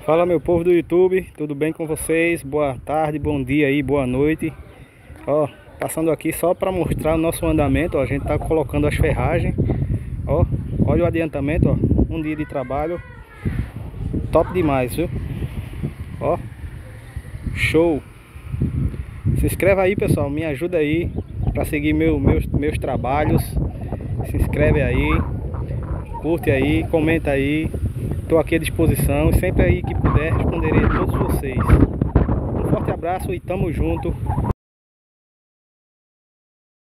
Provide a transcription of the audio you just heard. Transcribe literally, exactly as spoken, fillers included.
Fala, meu povo do YouTube, tudo bem com vocês? Boa tarde, bom dia aí, boa noite. Ó, passando aqui só para mostrar o nosso andamento, ó, a gente tá colocando as ferragens. Ó, olha o adiantamento, ó, um dia de trabalho top demais, viu? Ó, show. Se inscreve aí, pessoal, me ajuda aí para seguir meu, meus, meus trabalhos. Se inscreve aí, curte aí, comenta aí. Estou aqui à disposição e sempre aí que puder responderei a todos vocês. Um forte abraço e tamo junto.